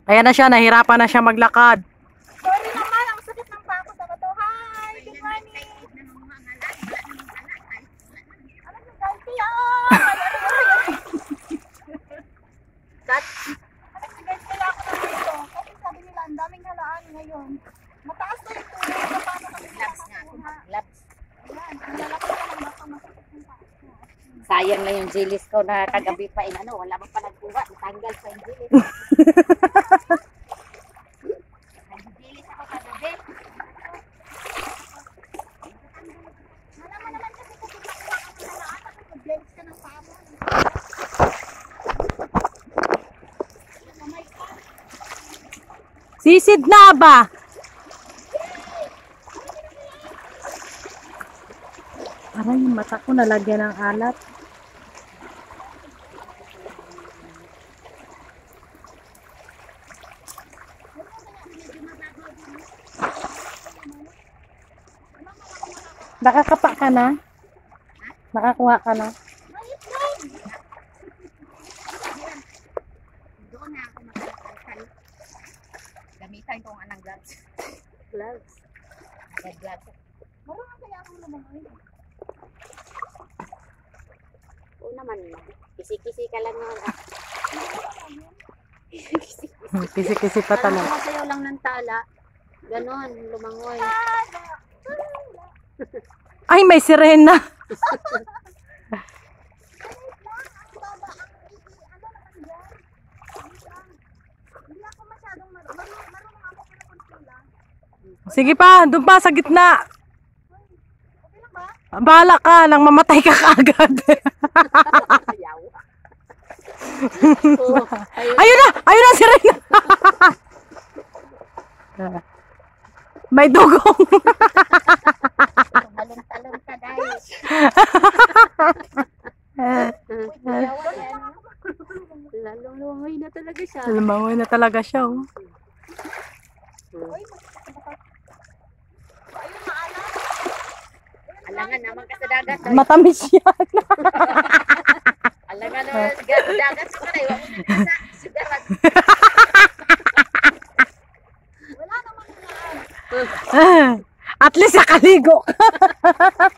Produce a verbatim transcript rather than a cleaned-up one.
Ayan na siya, nahirapan na siya maglakad. Sorry naman, ang sakit ng pako sa bato. Hi, good morning. Alam niyo, guys, yan. Kat, alam niyo, guys, kaya ako na dito. Kasi sabi nila, ang daming halaan ngayon. Mataas na yung tuloy. So, paano kami Labs nga ako, nakakuha? labs. Ayan, ang lalaki na ng baka masakit ng pako. Sayang na yung jelis ko na kagabi pa inano, wala mo pa nagkuha, natanggal pa yung jelis. Nag-jelis ako kagabi. Alam mo naman kasi kung pinakuha ka ng halaan, kasi mag-blends ka ng pako. Kamay ka. Sisid na ba? Aray, yung mata ko nalagyan ng alat. Nakakapa ka na? Nakakuha ka na? Doon na ako makakal. Gamitan ko ang anang gloves. Gloves. Ada gloves. Marunong kaya akong lumangoy. Oo naman. Kisi-kisi ka lang naman. Ah. Kisi-kisi pa Parang talaga. sumasayaw lang ng tala. Ganon, lumangoy. Ay, may sirena. Sige pa, doon pa sa gitna. Bahala ka, nang mamatay ka kaagad. Ayaw. Oo, ayun. Ayun na! Ayun na, sirena! May dugong. Talon-talon ka dahil. Lalong lumangoy na talaga siya. Lumangoy na talaga siya. Oh. Alangan naman ka sa dagat. Matamis yan. Alangan naman sa dagat sa kanay. Huwag mo na sa sigaran. Wala naman na. At least nakaligo ka.